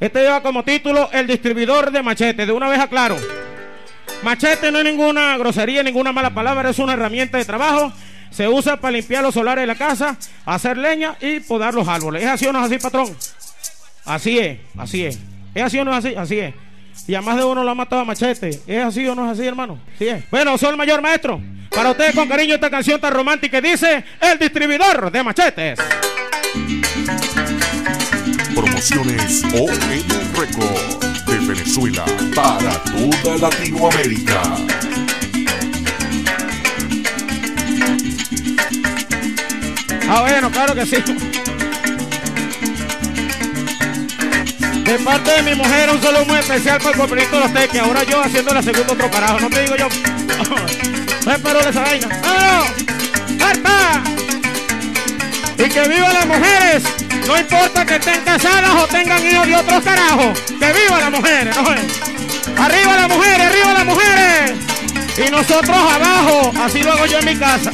Este lleva como título El distribuidor de machete. De una vez aclaro, machete no es ninguna grosería, ninguna mala palabra, es una herramienta de trabajo. Se usa para limpiar los solares de la casa, hacer leña y podar los árboles. ¿Es así o no es así, patrón? Así es, así es. ¿Es así o no es así? Así es. Y a más de uno lo ha matado a machete. ¿Es así o no es así, hermano? Sí es. Bueno, soy el mayor maestro. Para ustedes con cariño esta canción tan romántica que dice El distribuidor de machetes. Promociones OM Record de Venezuela para toda Latinoamérica. Ah, bueno, claro que sí. De parte de mi mujer, un saludo muy especial para el compañito de los teques. Ahora yo haciendo la segunda otro carajo, no te digo yo. No es paro de esa vaina. ¡Vámonos! ¡Arpa! Y que vivan las mujeres. No importa que estén casadas o tengan hijos de otros carajos. ¡Que vivan las mujeres! ¿No? ¡Arriba las mujeres! ¡Arriba las mujeres! Y nosotros abajo. Así lo hago yo en mi casa.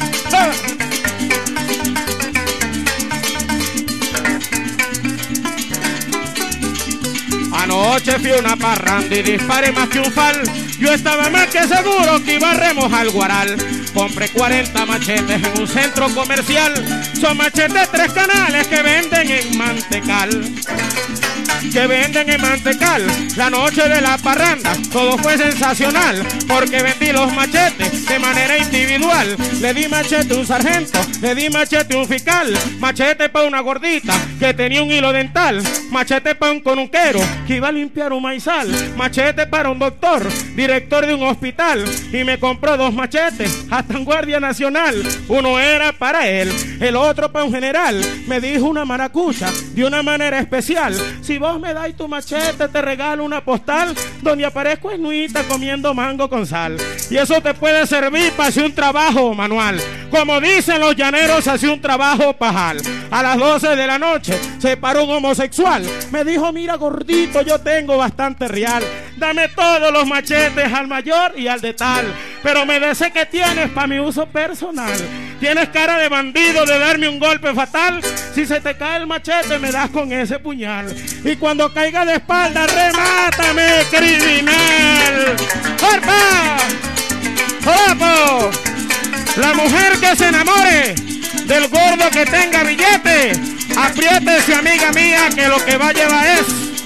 Anoche fui a una parranda y disparé más que un fal. Yo estaba más que seguro que iba a remojar el guaral. Compré 40 machetes en un centro comercial. Son machetes 3 canales que venden en Mantecal. Que venden en Mantecal. La noche de la parranda todo fue sensacional, porque vendí los machetes de manera individual. Le di machete a un sargento, le di machete a un fiscal, machete para una gordita que tenía un hilo dental, machete para un conunquero que iba a limpiar un maizal, machete para un doctor, director de un hospital, y me compró 2 machetes hasta un guardia nacional. Uno era para él, el otro para un general. Me dijo una maracucha de una manera especial: si vos me dais tu machete te regalo una postal donde aparezco esnuita comiendo mango con sal. Y eso te puede servir para hacer un trabajo manual. Como dicen los llaneros, hacer un trabajo pajal. A las 12 de la noche se paró un homosexual. Me dijo: mira gordito, yo tengo bastante real. Dame todos los machetes, al mayor y al de tal. Pero me dice que tienes para mi uso personal. Tienes cara de bandido de darme un golpe fatal. Si se te cae el machete me das con ese puñal. Y cuando caiga de espalda remátame, criminal. ¡Orpa! ¡Opo! La mujer que se enamore del gordo que tenga billete, apriétese, amiga mía, que lo que va a llevar es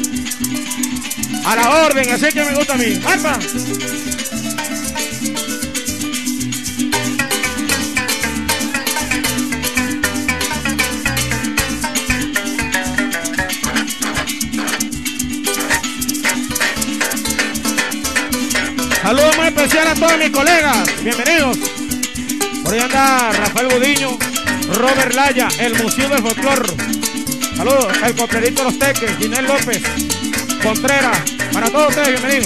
a la orden. Así que me gusta a mí. ¡Orpa! Saludos muy especial a todos mis colegas, bienvenidos. Por ahí anda Rafael Budiño, Robert Laya, el Museo del Folclor. Saludos, el Coplerito de los Teques, Ginés López, Contreras, para todos ustedes, bienvenidos.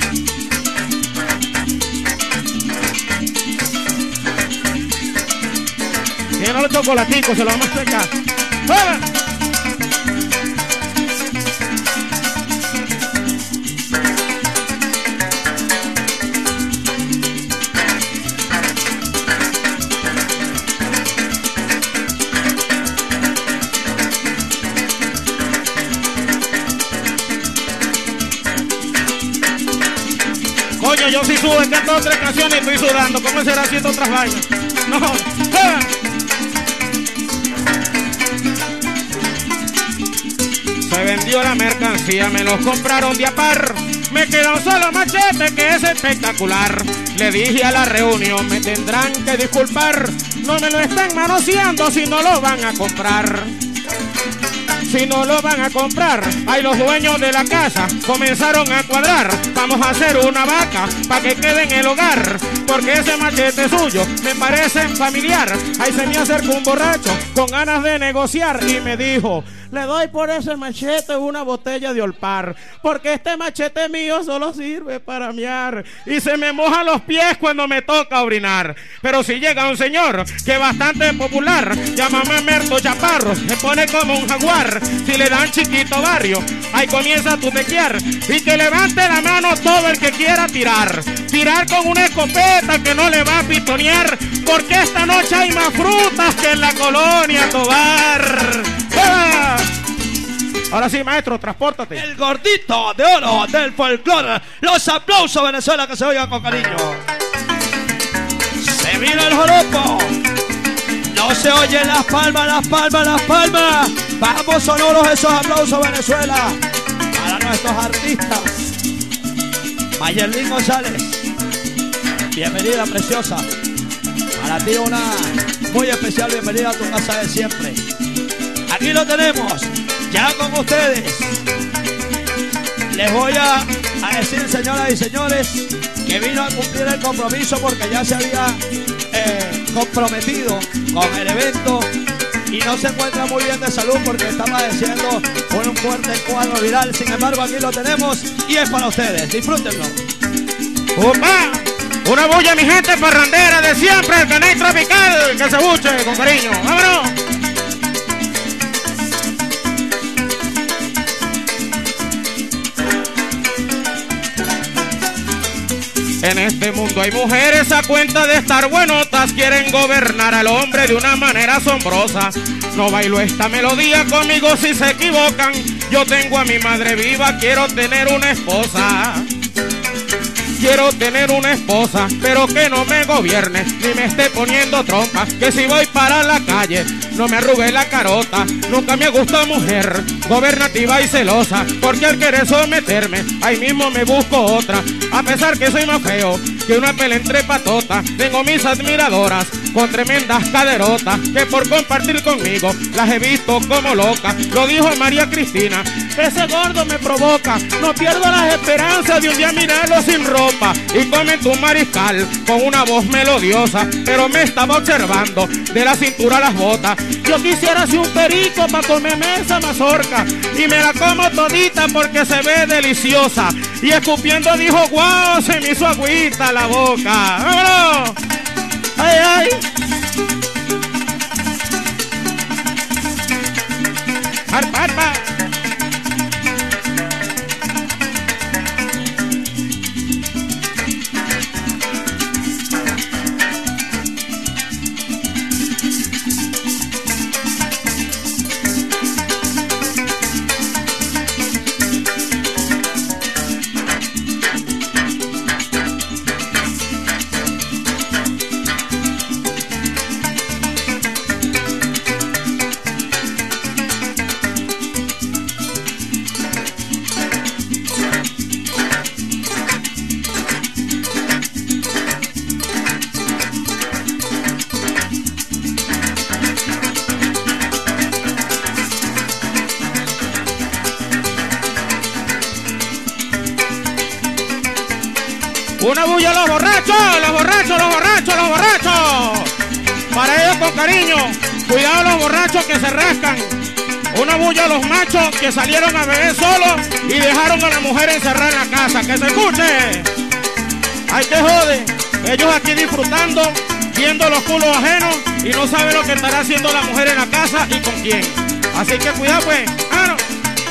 Tienen los chocolaticos, se los vamos a explicar. ¡Hola! Coño, yo sí subo, he cantado 3 canciones y estoy sudando. ¿Cómo será haciendo otras vainas? No. ¡Ah! Se vendió la mercancía, me los compraron de a par. Me queda un solo machete que es espectacular. Le dije a la reunión, me tendrán que disculpar. No me lo están manoseando si no lo van a comprar. Si no lo van a comprar, ahí los dueños de la casa comenzaron a cuadrar. Vamos a hacer una vaca para que quede en el hogar, porque ese machete suyo me parece familiar. Ahí se me acercó un borracho con ganas de negociar y me dijo: le doy por ese machete una botella de Olpar, porque este machete mío solo sirve para mear y se me mojan los pies cuando me toca orinar. Pero si llega un señor que es bastante popular, llámame Merto Chaparro, se pone como un jaguar. Si le dan chiquito barrio, ahí comienza a tutequear, y que levante la mano todo el que quiera tirar. Tirar con una escopeta que no le va a pitonear, porque esta noche hay más frutas que en la colonia Tobar. ¡Ah! Ahora sí, maestro, transpórtate. El gordito de oro del folclore. Los aplausos, Venezuela, que se oigan con cariño. Se vino el joropo. No se oyen las palmas, las palmas, las palmas. Vamos sonoros esos aplausos, Venezuela. Para nuestros artistas. Mayerlin González. Bienvenida, preciosa. Para ti una muy especial bienvenida a tu casa de siempre. Aquí lo tenemos, ya con ustedes. Les voy a decir, señoras y señores, que vino a cumplir el compromiso porque ya se había comprometido con el evento y no se encuentra muy bien de salud porque está padeciendo un fuerte cuadro viral. Sin embargo, aquí lo tenemos y es para ustedes. Disfrútenlo. ¡Opa! Una bulla, mi gente parrandera de siempre, el Caney Tropical, que se buche con cariño. ¡Vámonos! En este mundo hay mujeres a cuenta de estar buenotas, quieren gobernar al hombre de una manera asombrosa. No bailo esta melodía conmigo si se equivocan. Yo tengo a mi madre viva, quiero tener una esposa. Quiero tener una esposa, pero que no me gobierne, ni me esté poniendo trompa. Que si voy para la calle, no me arrugue la carota. Nunca me gustó mujer gobernativa y celosa, porque al querer someterme, ahí mismo me busco otra. A pesar que soy más feo que una pelentre patota, tengo mis admiradoras con tremendas caderotas, que por compartir conmigo las he visto como locas. Lo dijo María Cristina, ese gordo me provoca, no pierdo las esperanzas de un día mirarlo sin ropa. Y comentó un mariscal con una voz melodiosa, pero me estaba observando de la cintura a las botas. Yo quisiera ser un perico para comerme esa mazorca, y me la como todita porque se ve deliciosa. Y escupiendo dijo, guau, se me hizo agüita la boca. ¡Vámonos! ¡Ay, ay! ¡Arpa, arpa! Una bulla a los borrachos, los borrachos, los borrachos, los borrachos. Para ellos con cariño, cuidado los borrachos que se rascan. Una bulla a los machos que salieron a beber solos y dejaron a la mujer encerrada en la casa. ¡Que se escuche! ¡Ay, que jode! Ellos aquí disfrutando, viendo los culos ajenos y no saben lo que estará haciendo la mujer en la casa y con quién. Así que cuidado pues. ¡Ah, no!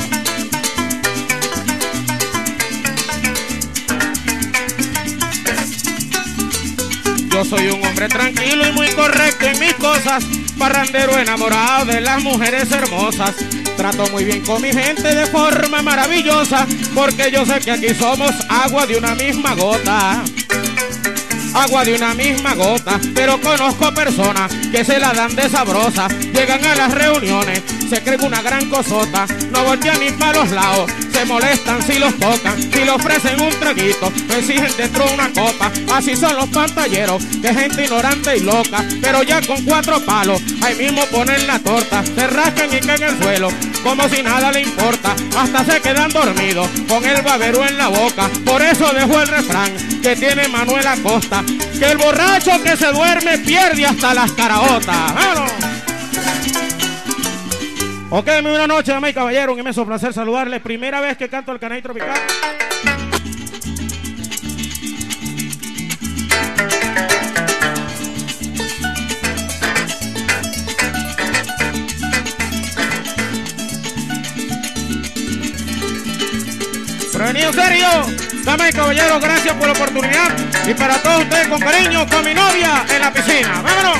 Yo soy un hombre tranquilo y muy correcto en mis cosas, parrandero enamorado de las mujeres hermosas. Trato muy bien con mi gente de forma maravillosa, porque yo sé que aquí somos agua de una misma gota. Agua de una misma gota, pero conozco personas que se la dan de sabrosa. Llegan a las reuniones, se creen una gran cosota, no voltean ni para los lados, se molestan si los tocan, si le ofrecen un traguito, lo exigen dentro de una copa. Así son los pantalleros, que gente ignorante y loca, pero ya con 4 palos, ahí mismo ponen la torta, se rascan y caen en el suelo, como si nada le importa, hasta se quedan dormidos, con el babero en la boca. Por eso dejo el refrán que tiene Manuel Acosta, que el borracho que se duerme pierde hasta las caraotas. ¡Vámonos! Ok, muy buenas noches, damas y caballeros, un inmenso placer saludarles. Primera vez que canto el Caney Tropical. Pero venido en serio, damas y caballeros, gracias por la oportunidad. Y para todos ustedes con cariño, con mi novia en la piscina. ¡Vámonos!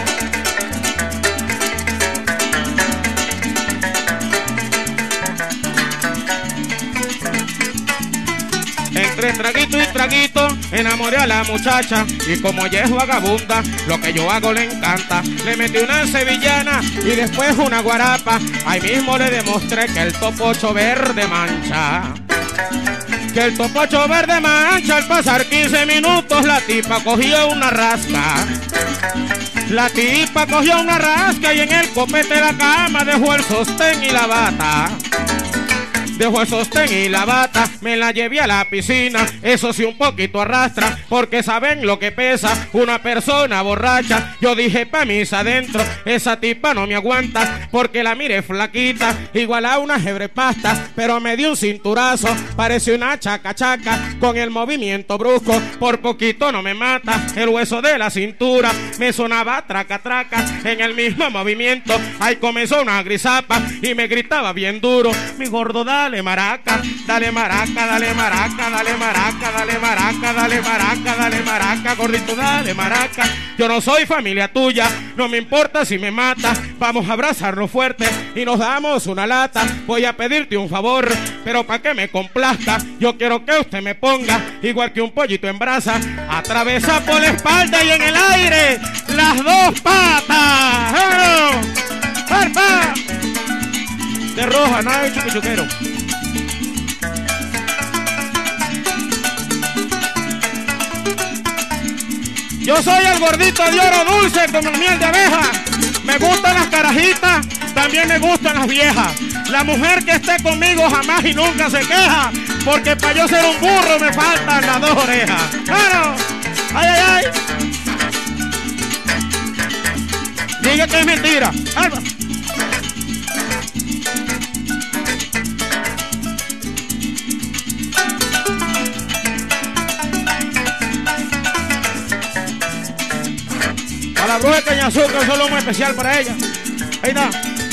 Entre traguito y traguito enamoré a la muchacha y como ella es vagabunda, lo que yo hago le encanta. Le metí una sevillana y después una guarapa. Ahí mismo le demostré que el topocho verde mancha. Que el topocho verde mancha. Al pasar 15 minutos la tipa cogió una rasca. La tipa cogió una rasca y en el copete de la cama dejó el sostén y la bata. Dejó el sostén y la bata, me la llevé a la piscina. Eso sí un poquito arrastra, porque saben lo que pesa una persona borracha. Yo dije pa' mis adentro, esa tipa no me aguanta, porque la miré flaquita, igual a una jebrepasta. Pero me dio un cinturazo, parece una chaca chaca, con el movimiento brusco, por poquito no me mata. El hueso de la cintura me sonaba traca traca, en el mismo movimiento, ahí comenzó una grisapa, y me gritaba bien duro, mi gordo dale maraca, dale maraca, dale maraca, dale maraca, dale maraca, dale maraca, dale maraca, gordito dale maraca. Yo no soy familia tuya, no me importa si me mata, vamos a abrazarnos fuerte y nos damos una lata. Voy a pedirte un favor, pero para que me complazca, yo quiero que usted me ponga igual que un pollito en brasa, atravesa por la espalda y en el aire las dos patas. ¡Arpa! De roja, nada de chuquichuquero. Yo soy el gordito de oro dulce como miel de abeja. Me gustan las carajitas, también me gustan las viejas. La mujer que esté conmigo jamás y nunca se queja, porque para yo ser un burro me faltan las dos orejas. ¡Claro! ¡Ay, ay, ay! Diga que es mentira. ¡Alba! A la bruja de Cañazúcar, solo muy especial para ella. Ahí está.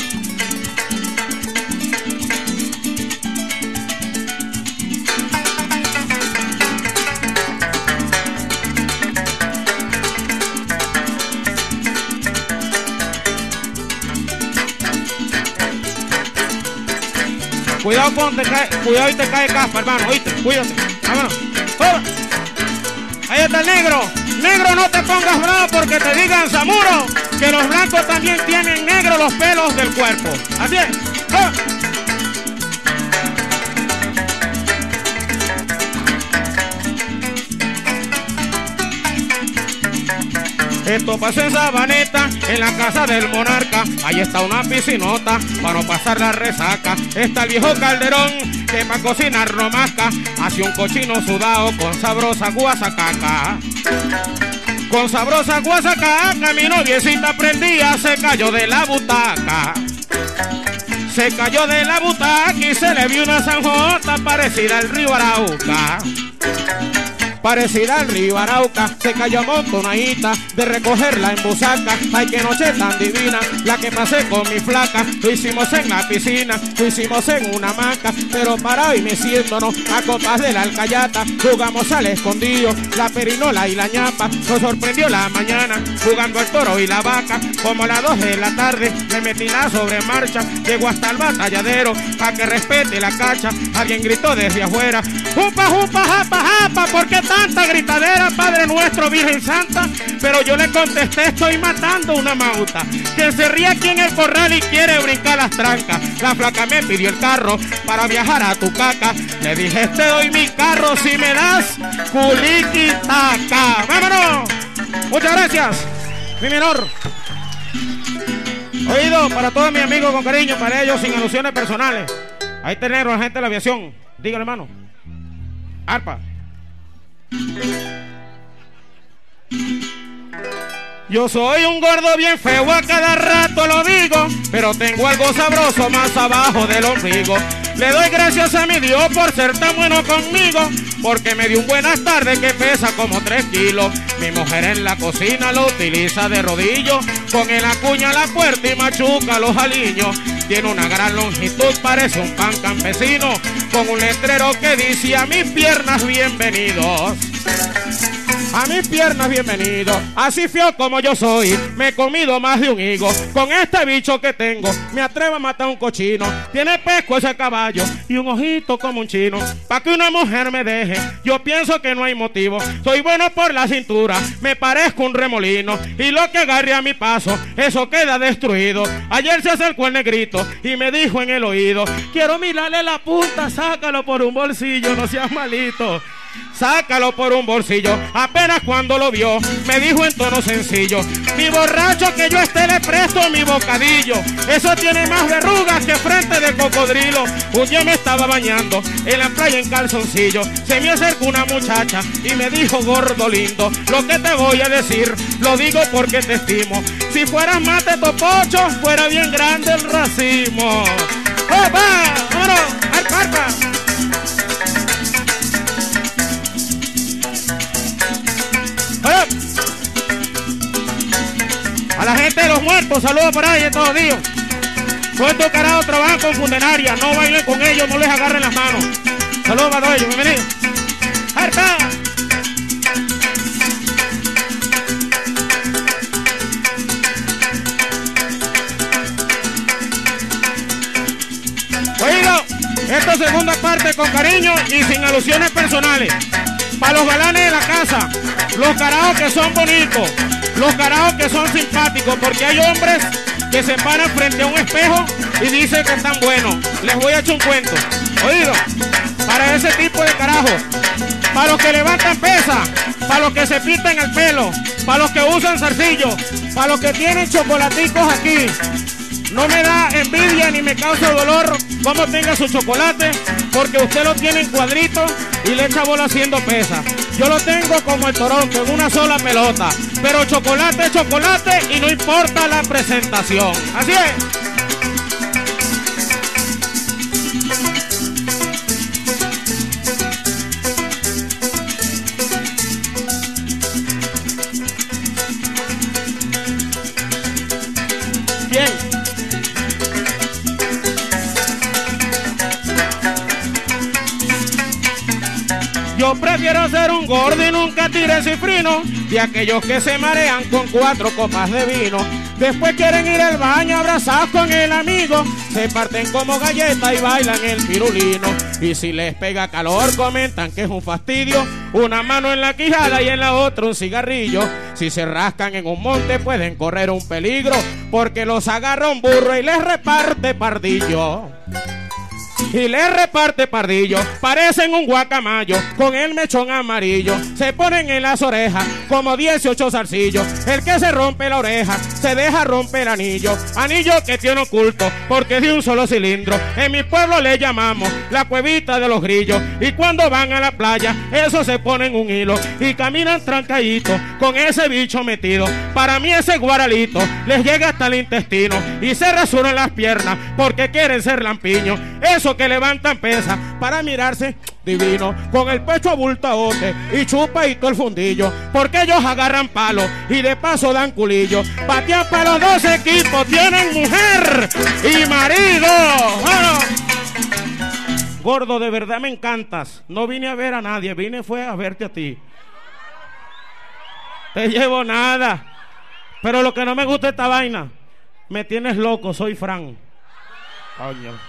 Cuidado cuidado y te cae caspa, hermano, oíste, cuídate. Vámonos. ¡Oh! Ahí está el negro. Negro, no te pongas bravo porque te digan Zamuro, que los blancos también tienen negro los pelos del cuerpo. Así es. ¡Oh! Esto pasó en Sabaneta, en la casa del monarca. Ahí está una piscinota para no pasar la resaca. Está el viejo calderón que para cocinar no masca. Hace un cochino sudado con sabrosa guasacaca. Con sabrosa guasacaca mi noviecita prendía, se cayó de la butaca. Se cayó de la butaca y se le vio una zanjota parecida al río Arauca. Parecida al río Arauca, se cayó amontonadita de recogerla en busaca. Ay, qué noche tan divina, la que pasé con mi flaca. Lo hicimos en la piscina, lo hicimos en una hamaca, pero para hoy meciéndonos a copas de la alcayata. Jugamos al escondido, la perinola y la ñapa. Nos sorprendió la mañana, jugando al toro y la vaca. Como a las 2 de la tarde, me metí la sobremarcha. Llego hasta el batalladero, pa' que respete la cacha. Alguien gritó desde afuera, ¡jupa, jupa, japa, japa! ¿Por qué tanta gritadera, Padre Nuestro, Virgen Santa? Pero yo le contesté, estoy matando una mauta que se ríe aquí en el corral y quiere brincar las trancas. La flaca me pidió el carro para viajar a Tucaca. Le dije, te doy mi carro si me das culiquitaca. ¡Vámonos! Muchas gracias, mi menor. Oído, para todos mis amigos con cariño, para ellos sin alusiones personales. Ahí tenemos la gente de la aviación. Dígale, hermano. Arpa. Yo soy un gordo bien feo, a cada rato lo digo, pero tengo algo sabroso más abajo del ombligo. Le doy gracias a mi Dios por ser tan bueno conmigo, porque me dio un buenas tardes que pesa como 3 kilos. Mi mujer en la cocina lo utiliza de rodillo, con el acuña la puerta y machuca los aliños. Tiene una gran longitud, parece un pan campesino, con un letrero que dice a mis piernas bienvenidos. A mis piernas bienvenido, así feo como yo soy. Me he comido más de un higo. Con este bicho que tengo, me atrevo a matar un cochino. Tiene pesco ese caballo y un ojito como un chino. Pa' que una mujer me deje, yo pienso que no hay motivo. Soy bueno por la cintura, me parezco un remolino. Y lo que agarre a mi paso, eso queda destruido. Ayer se acercó el negrito y me dijo en el oído: quiero mirarle la punta, sácalo por un bolsillo, no seas malito. Sácalo por un bolsillo. Apenas cuando lo vio, me dijo en tono sencillo: mi borracho que yo le presto mi bocadillo. Eso tiene más verrugas que frente de cocodrilo. Un día me estaba bañando en la playa en calzoncillo. Se me acercó una muchacha y me dijo: gordo lindo, lo que te voy a decir, lo digo porque te estimo. Si fueras mate topocho, fuera bien grande el racimo. ¡Opa! ¡Vámonos! ¡Al parpa! A la gente de los muertos, saludos por ahí estos días. Todos estos carados trabajan con funeraria, no bailen con ellos, no les agarren las manos. Saludos para todos ellos, bienvenidos. ¡Harta! Oído, esta segunda parte con cariño y sin alusiones personales. Para los galanes de la casa, los carajos que son bonitos, los carajos que son simpáticos, porque hay hombres que se paran frente a un espejo y dicen que están buenos. Les voy a echar un cuento. Oído, para ese tipo de carajos, para los que levantan pesa, para los que se pintan el pelo, para los que usan zarcillo, para los que tienen chocolaticos aquí. No me da envidia ni me causa dolor como tenga su chocolate, porque usted lo tiene en cuadritos y le echa bola haciendo pesa. Yo lo tengo como el Toronto, en una sola pelota. Pero chocolate es chocolate y no importa la presentación. Así es. Bien. Yo prefiero ser un gordo y nunca tire cifrino, de aquellos que se marean con 4 copas de vino. Después quieren ir al baño abrazados con el amigo, se parten como galletas y bailan el pirulino. Y si les pega calor comentan que es un fastidio, una mano en la quijada y en la otra un cigarrillo. Si se rascan en un monte pueden correr un peligro, porque los agarra un burro y les reparte pardillo. Y le reparte pardillo, parecen un guacamayo con el mechón amarillo. Se ponen en las orejas como 18 zarcillos. El que se rompe la oreja se deja romper anillo. Anillo que tiene oculto porque es de un solo cilindro. En mi pueblo le llamamos la cuevita de los grillos. Y cuando van a la playa, eso se ponen un hilo y caminan trancaditos con ese bicho metido. Para mí ese guaralito les llega hasta el intestino y se rasuran las piernas porque quieren ser lampiños. Eso que levantan pesa para mirarse divino, con el pecho abultaote y chupadito el fundillo, porque ellos agarran palo y de paso dan culillo. Patean para los dos equipos, tienen mujer y marido. ¡Bueno! Gordo, de verdad me encantas. No vine a ver a nadie, fue a verte a ti. Te llevo nada, pero lo que no me gusta es esta vaina. Me tienes loco, soy Fran. Coño.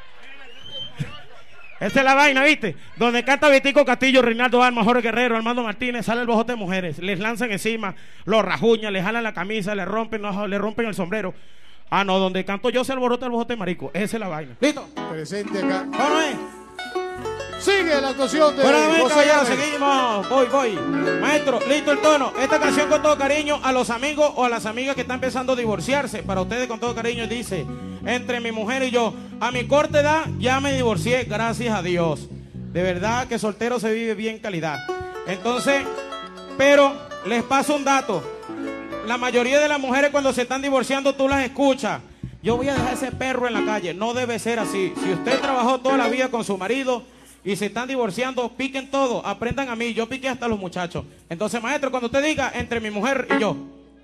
Esa es la vaina, ¿viste? Donde canta Vitico Castillo, Reinaldo Alma, Jorge Guerrero, Armando Martínez, sale el bojote de mujeres, les lanzan encima, los rajuñan, les jalan la camisa, le rompen el sombrero. Ah, no, donde canto yo se alborota el bojote marico. Esa es la vaina. ¿Listo? Presente acá. ¿Cómo es? Sigue la actuación de Bueno, José ya Llaves. seguimos. Voy. Maestro, listo el tono. Esta canción con todo cariño a los amigos o a las amigas que están empezando a divorciarse. Para ustedes con todo cariño dice: entre mi mujer y yo, a mi corta edad ya me divorcié, gracias a Dios. De verdad que soltero se vive bien calidad. Entonces, pero les paso un dato. La mayoría de las mujeres cuando se están divorciando tú las escuchas: yo voy a dejar ese perro en la calle. No debe ser así. Si usted trabajó toda la vida con su marido y se están divorciando, piquen todo, aprendan a mí. Yo piqué hasta los muchachos. Entonces, maestro, cuando usted diga entre mi mujer y yo.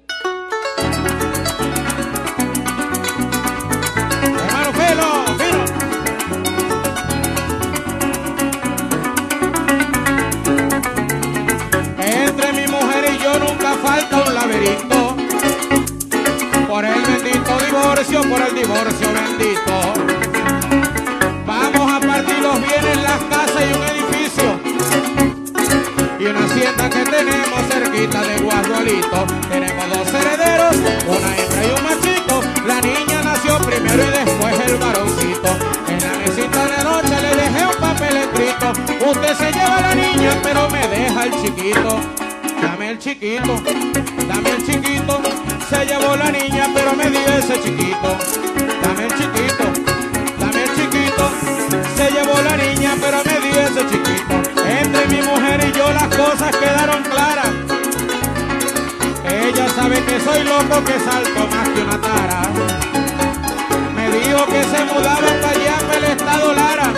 Hermano, fino. Entre mi divorcio bendito. Vamos a partir los bienes, las casas y un edificio y una hacienda que tenemos cerquita de Guadualito. Tenemos dos herederos, una hembra y un machito. La niña nació primero y después el varoncito. En la mesita de noche le dejé un papel escrito: usted se lleva a la niña pero me deja el chiquito. Dame el chiquito, dame el chiquito. Se llevó la niña pero me dio ese chiquito. Dame el chiquito, dame el chiquito. Se llevó la niña pero me dio ese chiquito. Entre mi mujer y yo las cosas quedaron claras. Ella sabe que soy loco, que salto más que una tara. Me dijo que se mudaba para allá, para el estado Lara,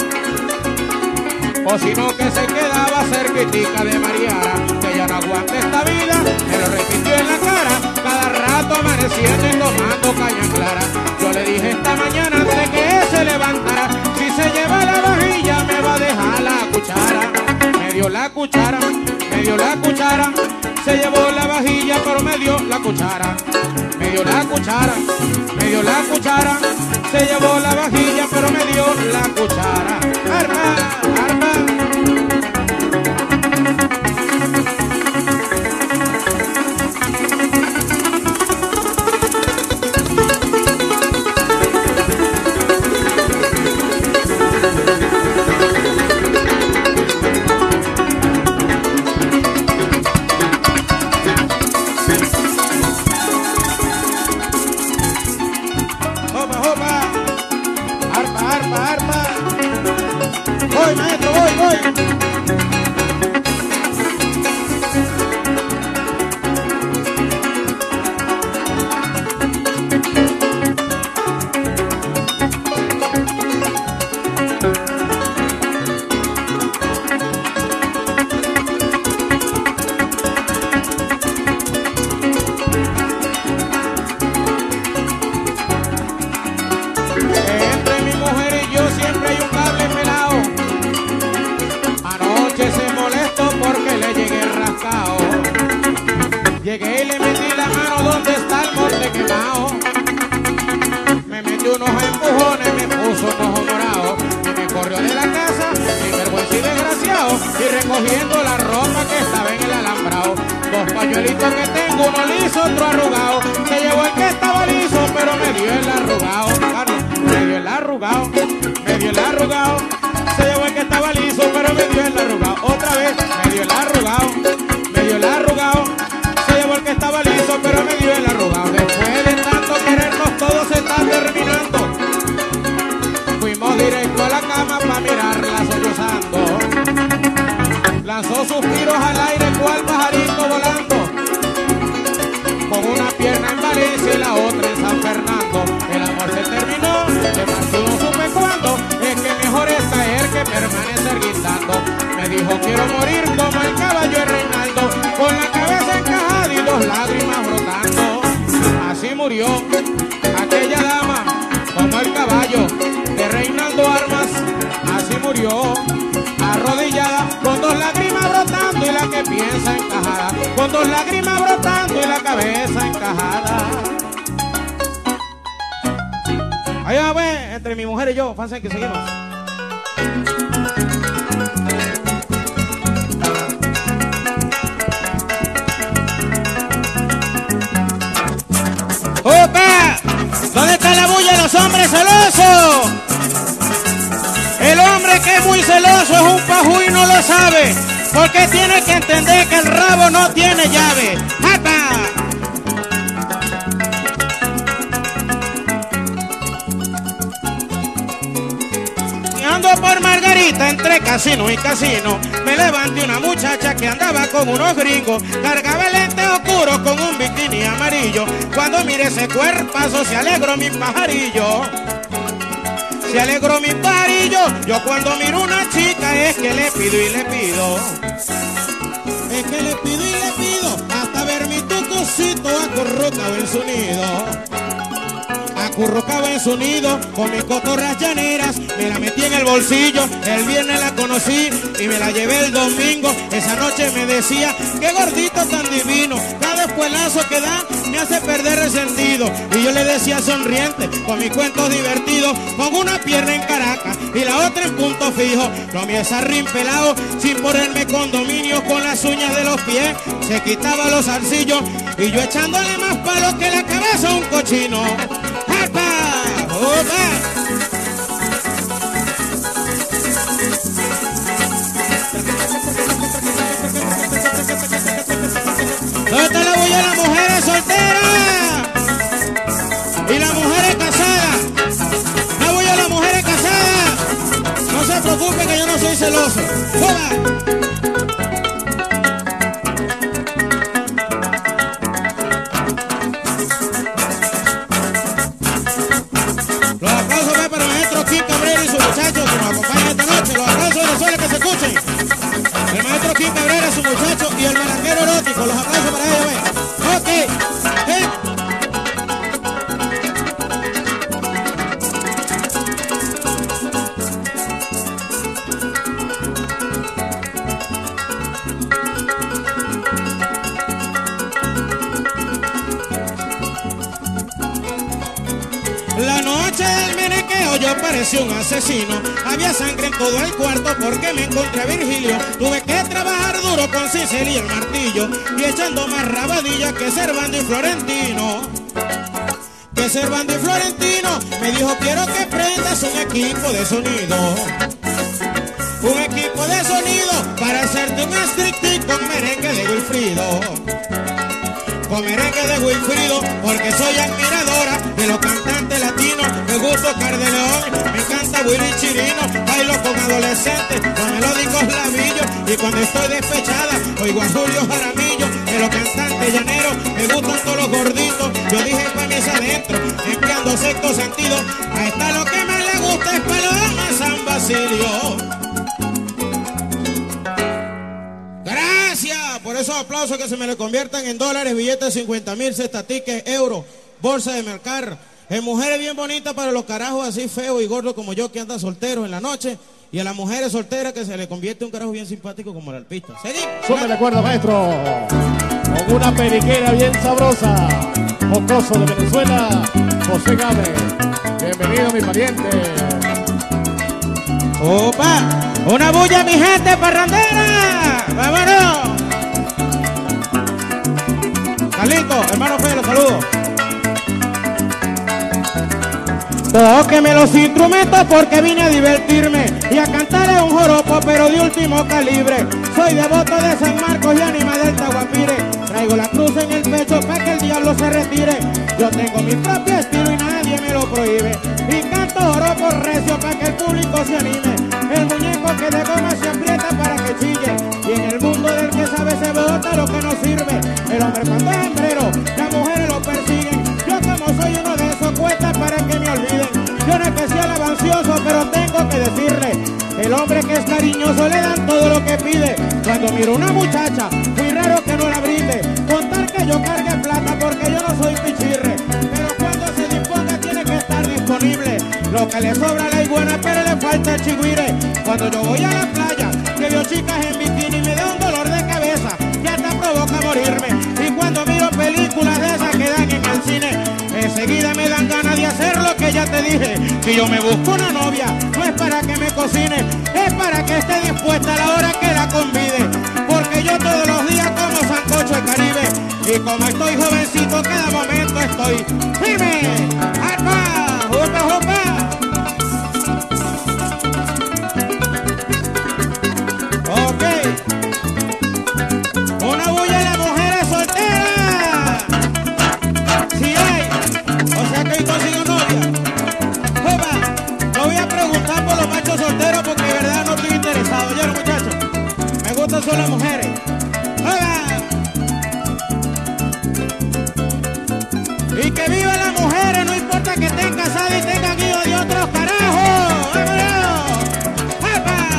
o si no que se quedaba cerquitica de Mariara. Que ya no aguanta esta vida, me lo repitió en la cara. Cada rato amaneciendo y tomando caña clara. Yo le dije esta mañana antes que se levantara: si se lleva la vajilla me va a dejar la cuchara. Me dio la cuchara, me dio la cuchara. Se llevó la vajilla pero me dio la cuchara. Me dio la cuchara, me dio la cuchara. Se llevó la vajilla pero me dio la cuchara. Arma, arma. Voy, maestro, voy. Entre mi mujer y yo siempre hay un cable pelado. Anoche se molestó porque le llegué rascado. Llegué y le metí la mano donde está el monte quemado. Me metió unos empujones, me puso un ojo morado y me corrió de la casa, sin vergüenza y desgraciado. Y recogiendo la ropa que estaba en el alambrado, dos pañuelitos que tengo, uno liso, otro arrugado. Se llevó el que estaba liso, pero me dio el arrugado. Claro, me dio el arrugado, me dio el arrugado. Se llevó el que estaba liso, pero me dio el arrugado. Otra vez, me dio el arrugado, me dio el arrugado. Se llevó el que estaba liso, pero me dio el arrugado. Después de tanto querernos, todo se está terminando. Fuimos directo a la cama para mirarla sollozando. Lanzó suspiros al aire cual pajarito volando, con una pierna en Valencia y la otra en San Fernando. El amor se terminó, se marchó, no supe cuándo. Es que mejor es caer que permanecer guindando. Me dijo quiero morir como el caballo de Reinaldo, con la cabeza encajada y dos lágrimas brotando. Así murió aquella dama, como el caballo de Reinaldo Armas. Así murió, arrodillada, con dos lágrimas brotando y la que piensa encajada, con dos lágrimas brotando y la cabeza encajada. Allá pues, entre mi mujer y yo, fácil que seguimos. ¡Opa! ¿Dónde está la bulla de los hombres celosos? El hombre que es muy celoso es un pajú y no lo sabe, porque tiene que entender que el rabo no tiene llave. ¡Jata! Ando por Margarita entre casino y casino, me levanté una muchacha que andaba con unos gringos, cargaba el lente oscuro con un bikini amarillo. Cuando miré ese cuerpazo se alegró mi pajarillo, se alegró mi pajarillo. Yo cuando miro una chica es que le pido y le pido, es que le pido y le pido, hasta ver mi tucocito acurrucado en su nido, acurrucaba en su nido con mis cotorras llaneras, me la metí en el bolsillo, el viernes la conocí y me la llevé el domingo. Esa noche me decía, qué gordito tan divino, cada espuelazo que da me hace perder el sentido. Y yo le decía sonriente, con mis cuentos divertidos, con una pierna en Caracas y la otra en Punto Fijo. Lo mío es arrimpelado, sin ponerme condominio, con las uñas de los pies se quitaba los zarcillos y yo echándole más palos que la cabeza a un cochino. ¡Japa! ¡Opa! ¿Dónde está la bulla de las mujeres solteras? Y las mujeres casadas. La bulla de las mujeres casadas. No se preocupe que yo no soy celoso. ¡Joda! Los aplausos van para el maestro Kim Cabrera y sus muchachos que nos acompañan esta noche. Los aplausos de suele que se escuchen. El maestro Kim Cabrera, su muchacho y el melanguero erótico. Los aplausos para ellos, ve. Ok. La noche del menequeo yo parecía un asesino. Había sangre en todo el cuarto porque me encontré a Virgilio. Tuve que trabajar duro con cincel y el martillo y echando más rabadillas que Servando y Florentino. Que Servando y Florentino me dijo quiero que prendas un equipo de sonido. Un equipo de sonido para hacerte un striptease con merengue de Wilfrido. Con merengue de Wilfrido, porque soy admiradora de los cantantes latinos. Me gusta Oscar de León, me encanta Willy Chirino. Bailo con adolescentes, con melódicos labillos. Y cuando estoy despechada, oigo a Julio Jaramillo. De los cantantes llaneros, me gustan todos los gorditos. Yo dije pa' mis adentro, empleando sexto sentido. A esta lo que más le gusta es Paloma San Basilio. Por esos aplausos que se me le conviertan en dólares, billetes de 50,000, cestatiques, euros, bolsa de mercar, en mujeres bien bonitas para los carajos así feos y gordos como yo que andan solteros en la noche, y a las mujeres solteras que se le convierte un carajo bien simpático como el alpista. Seguimos. Súmele cuerda, maestro. Con una periquera bien sabrosa. Jocoso de Venezuela, José Gabe. Bienvenido, mi pariente. ¡Opa! ¡Una bulla, mi gente parrandera! ¡Vámonos! Carlito, hermano Felo, saludos. Tóqueme los instrumentos porque vine a divertirme y a cantar un joropo pero de último calibre. Soy devoto de San Marcos y ánima del Taguapire. Traigo la cruz en el pecho para que el diablo se retire. Yo tengo mi propio estilo y nadie me lo prohíbe. Y canto joropo recio para que el público se anime. El muñeco que de goma se aprieta para que chille. Y en el mundo del que sabe se bota lo que no sirve. El hombre cuando es hembrero, las mujeres lo persiguen. Yo como soy uno de esos cuesta para que me olviden. Yo no es que sea alabancioso, pero tengo que decirle. El hombre que es cariñoso le dan todo lo que pide. Cuando miro una muchacha, muy raro que no la brinde. Contar que yo cargue plata porque yo no soy pichirre. Pero cuando se disponga tiene que estar disponible. Lo que le sobra a la iguana pero le falta el chigüire. Cuando yo voy a la playa, que veo chicas en bikini me da un dolor de cabeza. Ya te provoca morirme. Y cuando miro películas de esas que dan en el cine, enseguida me dan ganas de hacer lo que ya te dije. Si yo me busco una novia, no es para que me cocine, es para que esté dispuesta a la hora que la convide. Porque yo todos los días como sancocho de Caribe. Y como estoy jovencito, cada momento estoy firme. ¡Arpa! ¡Jupa, jupa! Ok. Una bulla a las mujeres solteras. Si hay, o sea que hoy consigo novia. Jopa, no voy a preguntar por los machos solteros porque de verdad no estoy interesado. Yo, muchachos, me gustan solo las mujeres. Jopa. Y que vivan las mujeres, no importa que estén casadas y tengan hijos de otros carajos. ¡Vámonos! ¡Jopa!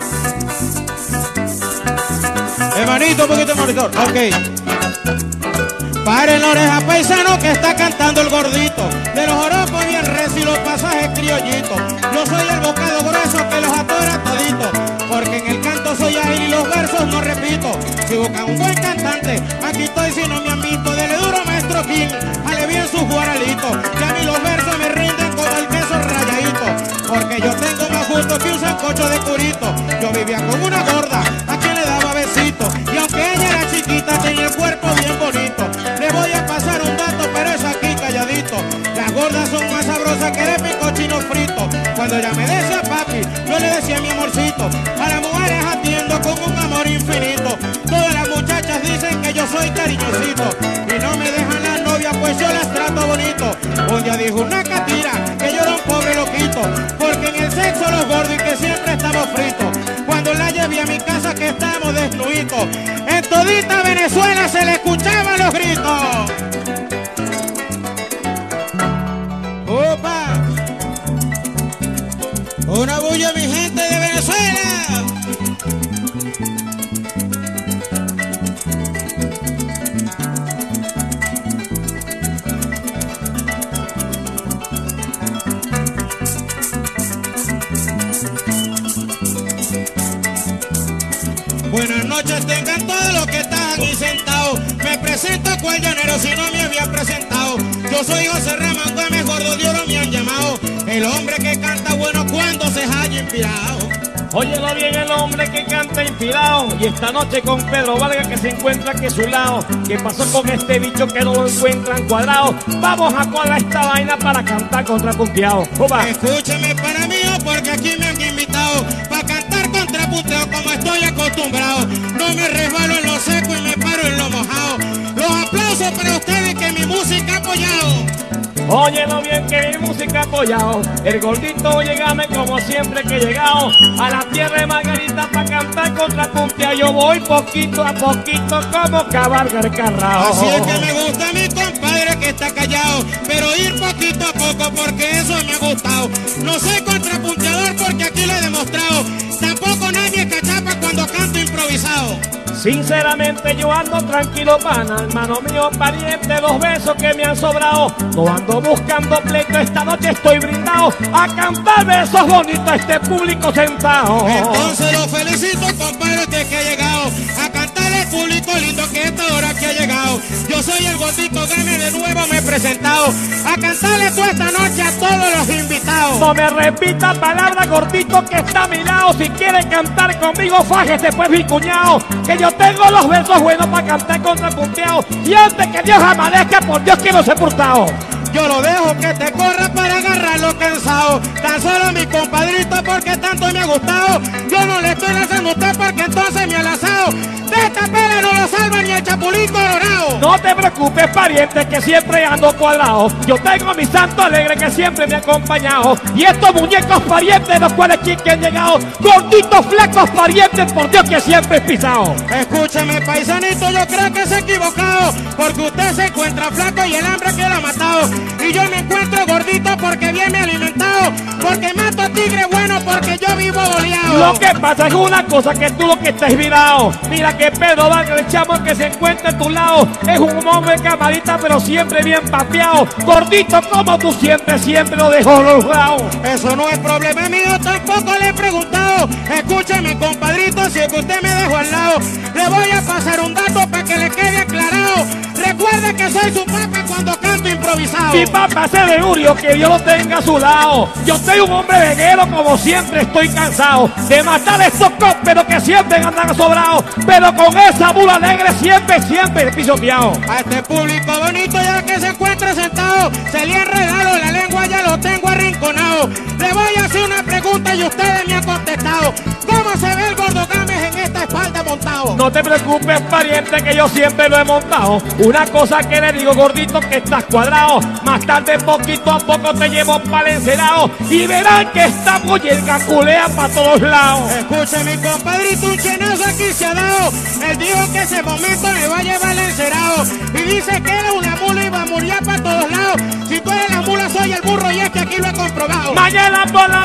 Hermanito, un poquito de monitor. Ok. Paren la oreja, paisano, que está cantando el gordito. De los joropos bien recio y los pasajes criollitos. Yo soy el bocado grueso que los atora toditos. Porque en el canto soy ágil y los versos no repito. Si buscan un buen cantante, aquí estoy si no me han visto. Dele duro, maestro King, jale bien sus guaralitos. Que a mí los versos me rinden como el queso rayadito. Porque yo tengo más gusto que un sancocho de curito. Yo vivía con una gorda, a quien le daba besitos. Y aunque ella era chiquita, tenía el cuerpo bien bonito. Le voy a pasar un dato, pero es aquí calladito. Las gordas son más sabrosas que de picochino frito. Cuando ella me decía papi, yo le decía mi amorcito. A las mujeres atiendo con un amor infinito. Todas las muchachas dicen que yo soy cariñosito. Y no me dejan las novias, pues yo las trato bonito. Un día dijo una catira que yo era un pobre loquito. Porque en el sexo los gordos y que siempre estamos fritos. Cuando la llevé a mi casa que estamos desnuditos. En todita Venezuela se le escuchaban los gritos. ¡Opa! Una bulla, mi gente de Venezuela. Buenas noches tengan todos los que están aquí sentados. Me presento cual llanero si no me había presentado. Yo soy José Ramón Gómez, gordo de oro me han llamado. El hombre que canta bueno cuando se halla inspirado. Óyelo bien, el hombre que canta inspirado. Y esta noche con Pedro Vargas que se encuentra aquí a su lado. ¿Qué pasó con este bicho que no lo encuentran cuadrado? Vamos a cuadrar esta vaina para cantar contrapunteado. Escúcheme para mí porque aquí me han invitado para cantar contrapunteado como estoy acostumbrado. No me resbalo en lo seco y me paro en lo mojado. Los aplausos para ustedes que mi música ha apoyado. Óyelo bien que mi música ha apoyado. El gordito llegame como siempre que he llegado a la tierra de Margarita para cantar contrapunteado. Yo voy poquito a poquito como cabalga el carrao. Así es que me gusta mi compadre que está callado, pero ir poquito a poco porque eso me ha gustado. No soy contrapunteador porque aquí lo he demostrado. Tampoco nadie cachapa cuando canto improvisado. Sinceramente yo ando tranquilo, pana, hermano mío, pariente, los besos que me han sobrado. No ando buscando pleito, esta noche estoy brindado a cantar versos bonitos a este público sentado. Entonces lo felicito, compadre, que ha llegado a cantarle al público lindo que esta hora que ha llegado. Yo soy el gordito Game, de nuevo me he presentado a cantarle toda esta noche a todos los invitados. No me repita palabra, gordito, que está a mi lado. Si quiere cantar conmigo, fájese pues mi cuñado, que yo tengo los versos buenos para cantar contrapunteado. Y antes que Dios amanezca, por Dios que no se he portado. Yo lo dejo que te corra para agarrarlo cansado. Tan solo mi compadrito porque tanto me ha gustado. Yo no le estoy lanzando a usted porque entonces me ha lanzado. De esta pela no lo salva ni el chapulín colorado. No te preocupes, pariente, que siempre ando cuadrado. Yo tengo a mi santo alegre que siempre me ha acompañado. Y estos muñecos parientes, los cuales que han llegado, gorditos, flacos parientes, por Dios que siempre he pisado. Escúcheme, paisanito, yo creo que se ha equivocado, porque usted se encuentra flaco y el hambre que lo ha matado. Y yo me encuentro gordito porque bien me he alimentado, porque mato tigre bueno porque yo vivo boleado. Lo que pasa es una cosa, que tú lo que estás virado. Mira que Pedro Vargas, el chamo que se encuentra a tu lado, es un hombre camarita pero siempre bien papeado. Gordito como tú siempre, siempre lo dejo logrado. Eso no es problema mío, tampoco le he preguntado. Escúcheme, compadrito, si es que usted me dejó al lado, le voy a pasar un dato para que le quede aclarado. Recuerde que soy su papá cuando canto improvisado. Mi papá se de Urio, que Dios lo tenga a su lado. Yo soy un hombre veguero, como siempre estoy cansado de matar estos cóperos que siempre andan sobrados, pero con esa bula alegre siempre, siempre pisoteado. A este público bonito ya que se encuentra sentado, se le ha enredado la lengua, ya lo tengo arrinconado. Le voy a hacer una pregunta y ustedes me han contestado. ¿Cómo se ve el gordo Gámez en esta espalda montado? No te preocupes, pariente, que yo siempre lo he montado. Una cosa que le digo, gordito, que estás cuadrado. Más tarde, poquito a poco, te llevo para el encerado y verán que esta muñeca culea para todos lados. Escuche, mi compadrito, un chenazo aquí se ha dado. Él dijo que ese momento me va a llevar al encerado y dice que era una mula y va a morir para todos lados. Si tú eres la mula, soy el burro y es que aquí lo he comprobado. Mañana por la mañana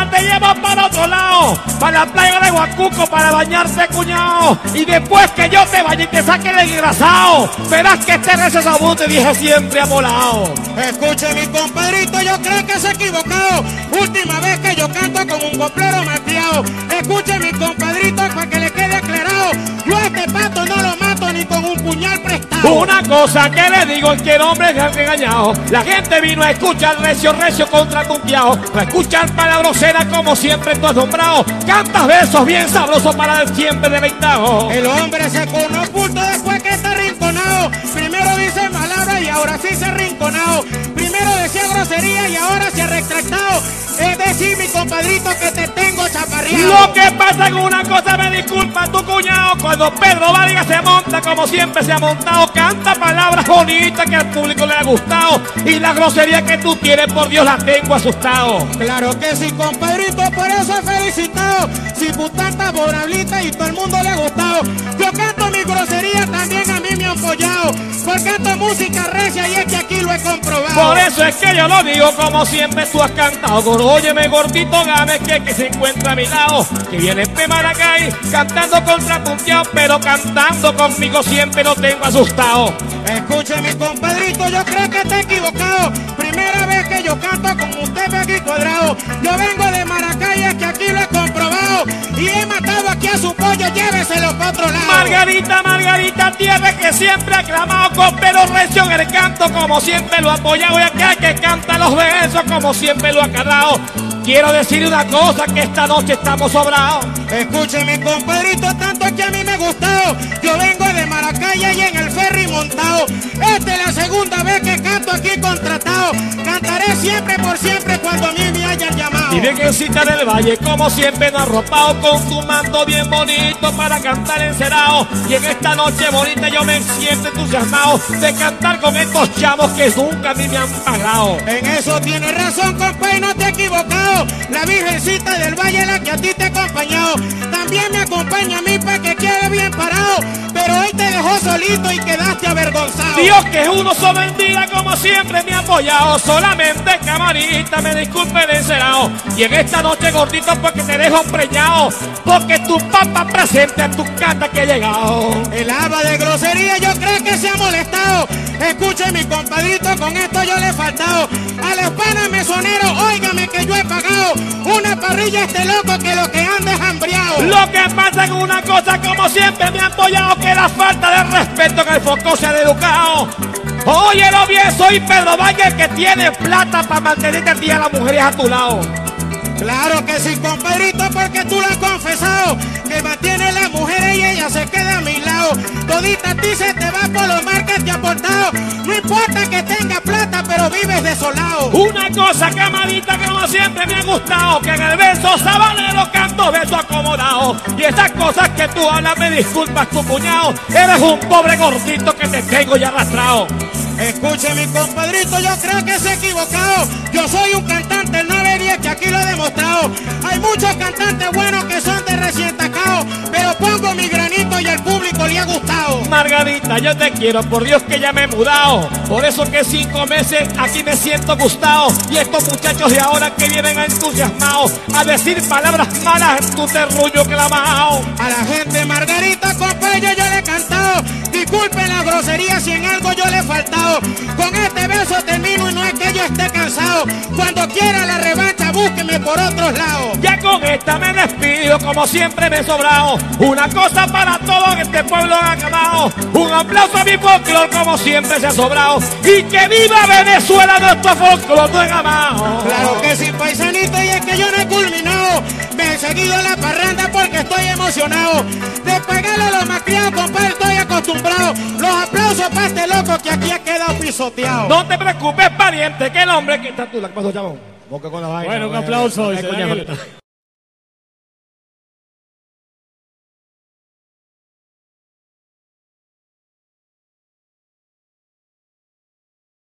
te llevo para otro lado, para la playa de Huacuco, para bañarte, cuñado. Y después que yo te vaya y te saque el engrasado, verás que este recio sabor te dije siempre amolado. Escuche mi compadrito, yo creo que se ha equivocado. Última vez que yo canto como un coplero malcriado. Escuche mi compadrito para que le quede aclarado. Yo a este pato no lo mato ni con un puñal prestado. Una cosa que le digo es que el hombre se ha engañado. La gente vino a escuchar recio contra tumpiao, a escuchar palabrosera como siempre tú has nombrado. Cantas versos bien sabrosos para el siempre deleitado. El hombre se conoce oculto después que está arrinconado. Primero dice palabras y ahora sí se ha arrinconado. Primero decía grosería y ahora se ha retractado. Es decir, mi compadrito, que te tengo chaparreado. Lo que pasa con una cosa, me disculpa tu cuñado, cuando Pedro Vargas se monta como siempre se ha montado, canta palabras bonitas que al público le ha gustado, y la grosería que tú tienes, por Dios, la tengo asustado. Claro que sí, compadrito, por eso he felicitado. Si tú tantas borablitas y todo el mundo le ha gustado. Yo canto mi grosería, también a mí me han apoyado. Porque canto música recia y es que aquí lo he comprobado. Por eso es que yo lo digo como siempre tú has cantado. Óyeme, gordito Gámez, que se encuentra a mi lado, que viene de Maracay cantando contra Punteado, pero cantando conmigo siempre lo tengo asustado. Escuche mi compadrito, yo creo que está equivocado. Primera vez que yo canto como usted ve aquí cuadrado. Yo vengo de Maracay, es que aquí lo he comprobado. Y he matado aquí a su pollo, lléveselo para otro lado. Margarita, tierra que siempre ha clamado con pelo recio en el canto, como siempre lo ha apoyado, y aquel que canta los versos como siempre lo ha cargado. Quiero decir una cosa, que esta noche estamos sobrados. Escuche mi compadrito, tanto que a mí me ha gustado. Yo vengo de Maracay y en el ferry montado. Esta es la segunda vez que canto aquí contratado. Cantaré siempre por siempre cuando a mí me hayan llamado. Y Virgencita del Valle, como siempre nos ha arropado con tu manto bien bonito para cantar encerado. Y en esta noche bonita yo me siento entusiasmado de cantar con estos chavos que nunca a mí me han pagado. En eso tienes razón, compa, y no te he equivocado. La Virgencita del Valle es la que a ti te ha acompañado. También me acompaña a mí para que quede bien parado. Pero hoy te dejó solito y quedaste avergonzado. Dios que uno so bendiga, como siempre me ha apoyado. Solamente camarita, me disculpe el encerado. Y en esta noche, gordito, porque te dejo preñado, porque tu papá presente a tu canta que he llegado. El haba de grosería yo creo que se ha molestado. Escuche mi compadrito, con esto yo le he faltado. A los panas mesoneros, óigame que yo he pagado una parrilla a este loco que lo que anda es hambriado. Lo que pasa con una cosa, como siempre me ha apoyado, que la falta de respeto que el foco se ha educado. Óyelo bien, soy Pedro Valle, que tiene plata para mantenerte a ti y a las mujeres a tu lado. Claro que sí, compadrito, porque tú lo has confesado, que mantiene a las mujeres y ella se queda a mi lado. Todita a ti se te va por los mar que te ha aportado. No importa que tenga plata, pero vives desolado. Una cosa, camarita, que como siempre me ha gustado, que en el verso sabanero canto verso acomodado. Y esas cosas que tú hablas, me disculpas tu cuñado, eres un pobre gordito que te tengo ya arrastrado. Escuche mi compadrito, yo creo que se ha equivocado. Yo soy un cantante, el 910, que aquí lo he demostrado. Hay muchos cantantes buenos que son de recién tacao, pero pongo mi granito y al público le ha gustado. Margarita, yo te quiero, por Dios que ya me he mudado. Por eso que 5 meses aquí me siento gustado. Y estos muchachos de ahora que vienen entusiasmados a decir palabras malas en tu terruño clamado. A la gente Margarita, compadre, yo le he cantado. Disculpen la grosería si en algo yo le he faltado. Con este beso termino y no es que yo esté cansado. Cuando quiera la revancha, búsqueme por otros lados. Ya con esta me despido, como siempre me he sobrado. Una cosa para todo que este pueblo ha acabado. Un aplauso a mi folclor, como siempre se ha sobrado. Y que viva Venezuela, nuestro folclor no es amado. Claro que sí, paisanito, y es que yo no he culminado. Me he seguido la parranda porque estoy emocionado. De pegarle a los malcriados, compadre, estoy acostumbrado. Los aplausos para este loco que aquí ha quedado pisoteado. No te preocupes, pariente, que el hombre que está tú, la que pasó, chavo. Bueno, un aplauso.